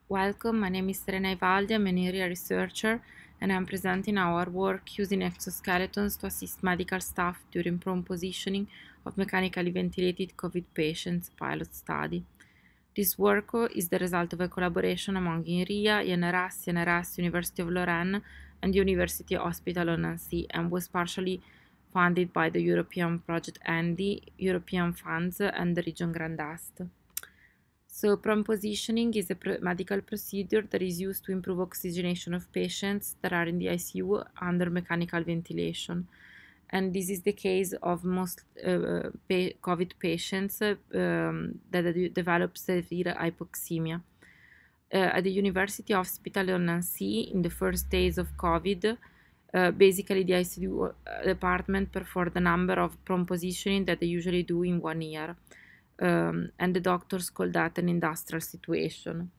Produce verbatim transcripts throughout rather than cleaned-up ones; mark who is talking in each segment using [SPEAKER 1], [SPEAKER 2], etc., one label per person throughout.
[SPEAKER 1] Welcome, my name is Serena Ivaldi, I'm an Inria researcher, and I'm presenting our work using exoskeletons to assist medical staff during prone positioning of mechanically ventilated COVID patients pilot study. This work is the result of a collaboration among Inria, I N R S, I N R S, University of Lorraine, and University Hospital of Nancy, and was partially funded by the European Project ANDI, European funds, and the Region Grand Est. So prone positioning is a pr medical procedure that is used to improve oxygenation of patients that are in the I C U under mechanical ventilation. And this is the case of most uh, pa COVID patients uh, um, that develop severe hypoxemia. Uh, at the University Hospital of Nancy, in the first days of COVID, uh, basically the I C U department performed a number of prone positioning that they usually do in one year. Um, and the doctors call that an industrial situation.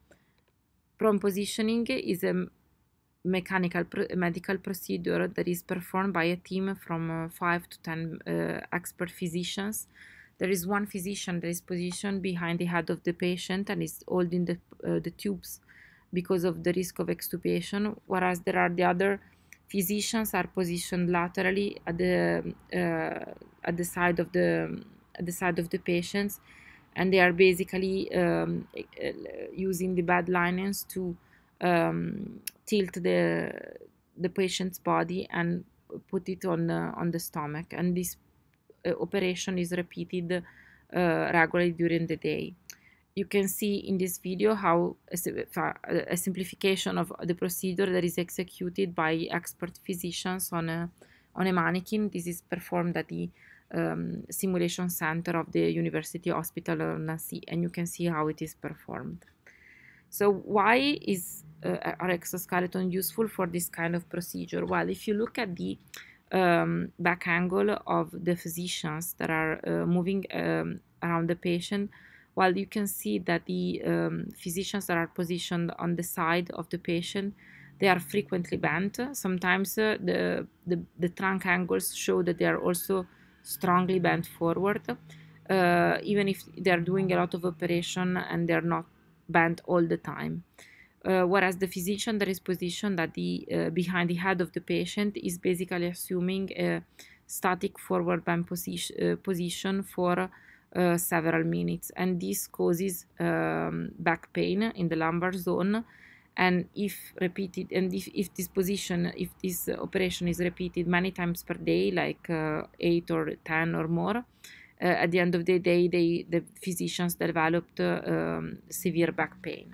[SPEAKER 1] Prone positioning is a mechanical pro medical procedure that is performed by a team from uh, five to ten uh, expert physicians. There is one physician that is positioned behind the head of the patient and is holding the, uh, the tubes because of the risk of extubation, whereas there are the other physicians are positioned laterally at the uh, at the side of the at the side of the patients, and they are basically um, using the bed linens to um, tilt the the patient's body and put it on uh, on the stomach, and this uh, operation is repeated uh, regularly during the day. You can see in this video how a, a simplification of the procedure that is executed by expert physicians on a on a mannequin. This is performed at the Um, simulation center of the University Hospital of Nancy, and you can see how it is performed. So why is uh, our exoskeleton useful for this kind of procedure? Well, if you look at the um, back angle of the physicians that are uh, moving um, around the patient, well, you can see that the um, physicians that are positioned on the side of the patient, they are frequently bent. Sometimes uh, the, the, the trunk angles show that they are also strongly bent forward, uh, even if they're doing a lot of operation and they're not bent all the time. Uh, whereas the physician that is positioned at the uh, behind the head of the patient is basically assuming a static forward bent position, uh, position for uh, several minutes, and this causes um, back pain in the lumbar zone. And if repeated, and if, if this position, if this operation is repeated many times per day, like uh, eight or ten or more, uh, at the end of the day, they, the physicians developed uh, um, severe back pain.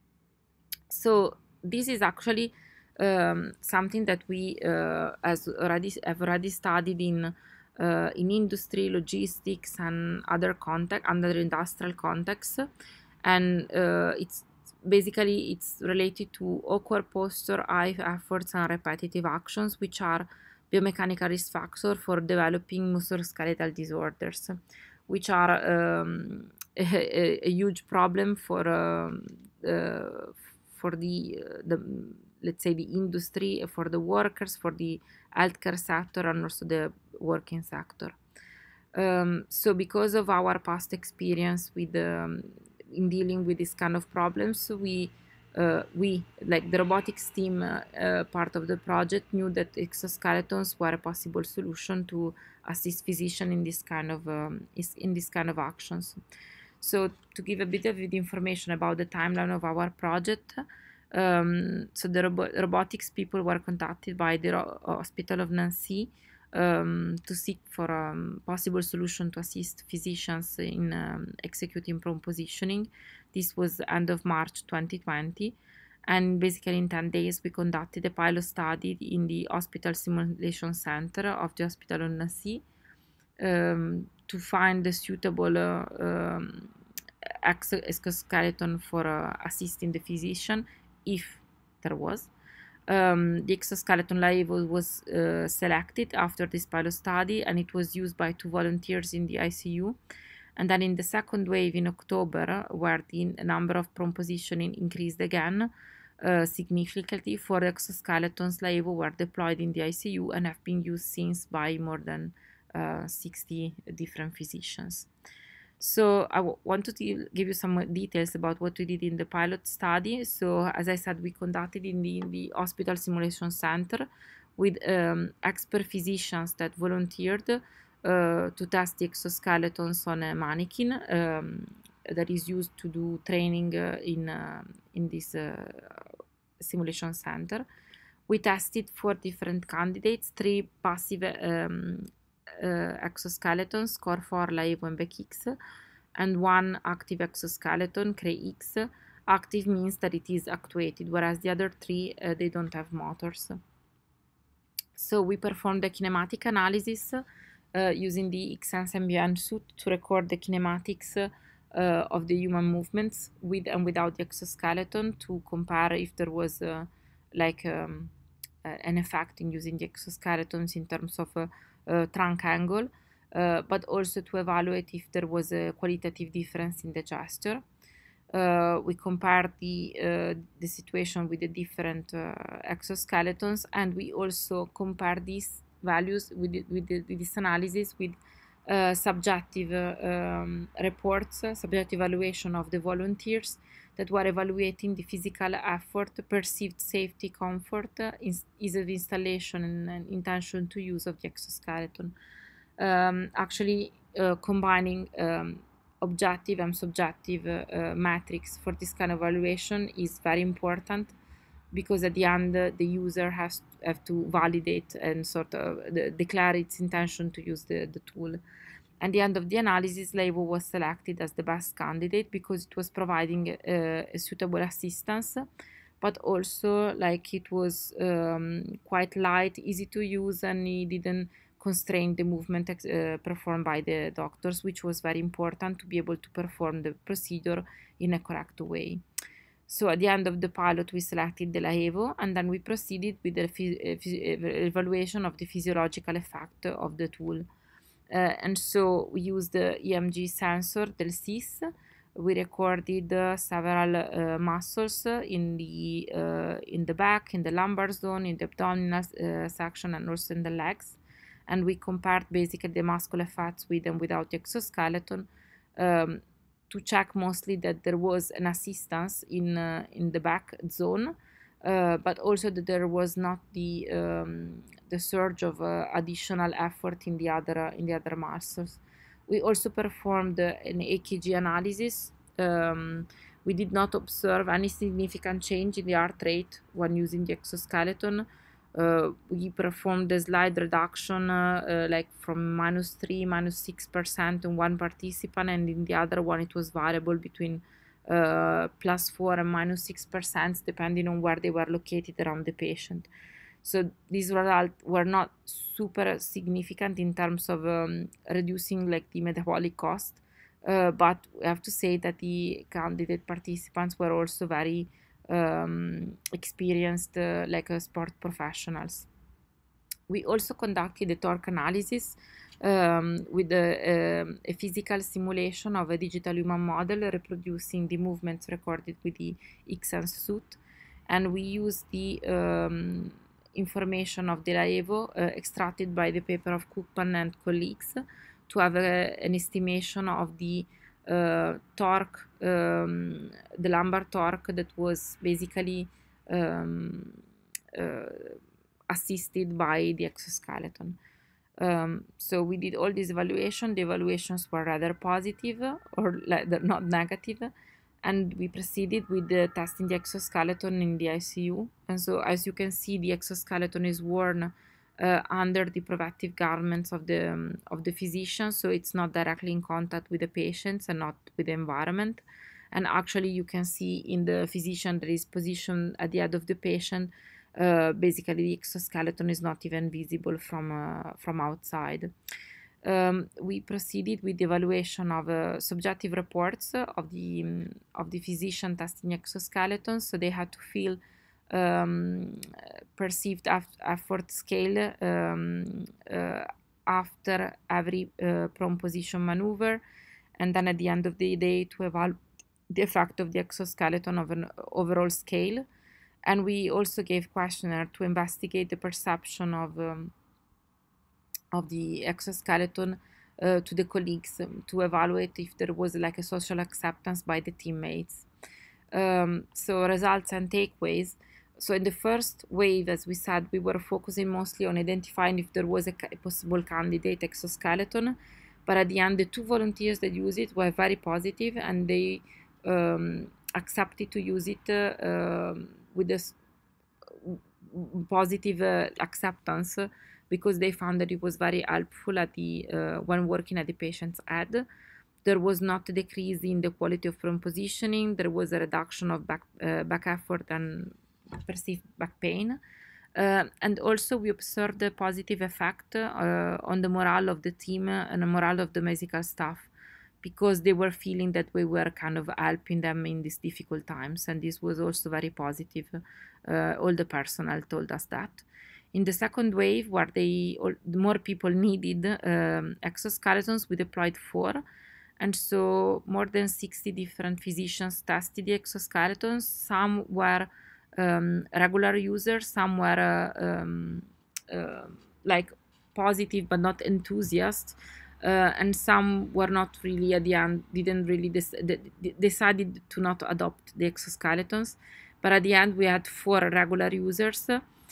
[SPEAKER 1] So this is actually um, something that we uh, as already have already studied in uh, in industry, logistics, and other context, under industrial contexts, and uh, it's basically it's related to awkward posture, high efforts, and repetitive actions, which are biomechanical risk factors for developing musculoskeletal disorders, which are um, a, a huge problem for um, uh, for the, uh, the let's say the industry, for the workers, for the healthcare sector, and also the working sector. Um, so because of our past experience with um, in dealing with this kind of problems, we uh, we like the robotics team uh, uh, part of the project knew that exoskeletons were a possible solution to assist physicians in this kind of um, in this kind of actions. So to give a bit of information about the timeline of our project, um, so the robo robotics people were contacted by the Hospital of Nancy um, to seek for a um, possible solution to assist physicians in um, executing prone positioning. This was end of March twenty twenty, and basically in ten days we conducted a pilot study in the Hospital Simulation Center of the Hospital of Nancy um, to find the suitable uh, um, exoskeleton for uh, assisting the physician, if there was. Um, the exoskeleton label was uh, selected after this pilot study, and it was used by two volunteers in the I C U. And then in the second wave in October, where the number of prone positioning increased again uh, significantly, four exoskeletons label were deployed in the I C U and have been used since by more than uh, sixty different physicians. So I w wanted to give you some more details about what we did in the pilot study. So as I said, we conducted in the, in the hospital simulation center with um, expert physicians that volunteered uh, to test the exoskeletons on a mannequin um, that is used to do training uh, in, uh, in this uh, simulation center. We tested four different candidates, three passive um, uh, exoskeletons, Core four, Laevo, and Beck-X, and one active exoskeleton, Cray-X. Active means that it is actuated, whereas the other three, uh, they don't have motors. So we performed the kinematic analysis uh, using the X-Sense ambient suit to record the kinematics uh, of the human movements with and without the exoskeleton, to compare if there was uh, like um, uh, an effect in using the exoskeletons in terms of uh, uh, trunk angle, uh, but also to evaluate if there was a qualitative difference in the gesture. Uh, we compared the uh, the situation with the different uh, exoskeletons, and we also compared these values with the, with, the, with this analysis with uh, subjective uh, um, reports, uh, subjective evaluation of the volunteers that were evaluating the physical effort, perceived safety, comfort, uh, ease of installation, and, and intention to use of the exoskeleton. Um, actually, uh, combining um, objective and subjective uh, uh, metrics for this kind of evaluation is very important, because at the end uh, the user has to, have to validate and sort of uh, declare its intention to use the, the tool. At the end of the analysis, Laevo was selected as the best candidate because it was providing uh, a suitable assistance, but also like it was um, quite light, easy to use, and it didn't constrain the movement uh, performed by the doctors, which was very important to be able to perform the procedure in a correct way. So at the end of the pilot, we selected the Laevo, and then we proceeded with the evaluation of the physiological effect of the tool. Uh, and so we used the E M G sensor, the S I S. We recorded uh, several uh, muscles in the uh, in the back, in the lumbar zone, in the abdominal uh, section, and also in the legs. And we compared basically the muscle effects with and without the exoskeleton um, to check mostly that there was an assistance in uh, in the back zone, uh, but also that there was not the um, the surge of uh, additional effort in the other uh, in the other muscles. We also performed uh, an E K G analysis. Um, we did not observe any significant change in the heart rate when using the exoskeleton. Uh, we performed the slide reduction uh, uh, like from minus three, minus six percent in one participant, and in the other one it was variable between uh, plus four and minus six percent, depending on where they were located around the patient. So these results were not super significant in terms of um, reducing like the metabolic cost, uh, but we have to say that the candidate participants were also very um, experienced, uh, like uh, sport professionals. We also conducted a torque analysis um, with a, um, a physical simulation of a digital human model reproducing the movements recorded with the X-Sense suit, and we used the um, information of the Laevo uh, extracted by the paper of Cookman and colleagues to have a, an estimation of the uh, torque, um, the lumbar torque that was basically um, uh, assisted by the exoskeleton. Um, so we did all this evaluation. The evaluations were rather positive or not negative, and we proceeded with the testing the exoskeleton in the I C U. And so as you can see, the exoskeleton is worn uh, under the protective garments of the um, of the physician, so it's not directly in contact with the patients and not with the environment. And actually you can see in the physician that is positioned at the head of the patient, uh, basically the exoskeleton is not even visible from uh, from outside. Um, we proceeded with the evaluation of uh, subjective reports of the um, of the physician testing exoskeletons. So they had to feel um, perceived effort scale um, uh, after every uh, prone position maneuver, and then at the end of the day to evaluate the effect of the exoskeleton of an overall scale. And we also gave questionnaire to investigate the perception of um, of the exoskeleton uh, to the colleagues um, to evaluate if there was like a social acceptance by the teammates. Um, so results and takeaways. So in the first wave, as we said, we were focusing mostly on identifying if there was a, a possible candidate exoskeleton, but at the end, the two volunteers that used it were very positive, and they um, accepted to use it uh, um, with a positive uh, acceptance, uh, because they found that it was very helpful at the uh, when working at the patient's head. There was not a decrease in the quality of prone positioning. There was a reduction of back, uh, back effort and perceived back pain. Uh, and also we observed a positive effect uh, on the morale of the team and the morale of the medical staff, because they were feeling that we were kind of helping them in these difficult times. And this was also very positive. Uh, all the personnel told us that. In the second wave, where they all, more people needed um, exoskeletons, we deployed four. And so more than sixty different physicians tested the exoskeletons. Some were um, regular users, some were uh, um, uh, like positive but not enthusiasts, uh, and some were not really at the end, didn't really de decided to not adopt the exoskeletons. But at the end, we had four regular users,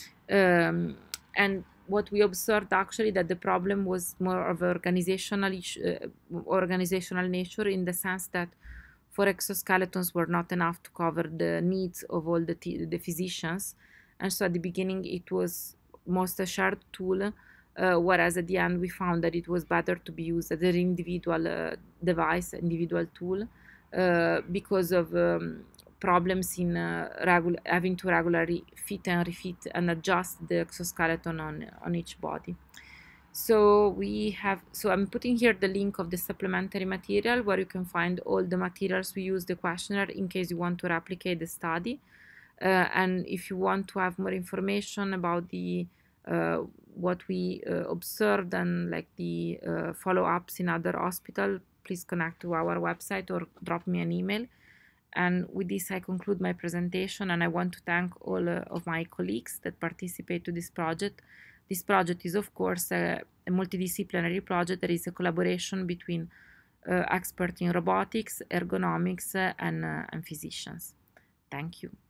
[SPEAKER 1] um, and what we observed actually that the problem was more of organizational uh, organizational nature, in the sense that four exoskeletons were not enough to cover the needs of all the, the physicians. And so at the beginning it was most a shared tool, uh, whereas at the end we found that it was better to be used as an individual uh, device, individual tool, uh, because of um, problems in uh, regu having to regularly fit and refit and adjust the exoskeleton on, on each body. So we have, so I'm putting here the link of the supplementary material where you can find all the materials we use the questionnaire in case you want to replicate the study. Uh, and if you want to have more information about the uh, what we uh, observed and like the uh, follow-ups in other hospitals, please connect to our website or drop me an email. And with this, I conclude my presentation, and I want to thank all uh, of my colleagues that participate to this project. This project is, of course, a, a multidisciplinary project that is a collaboration between uh, experts in robotics, ergonomics, uh, and, uh, and physicians. Thank you.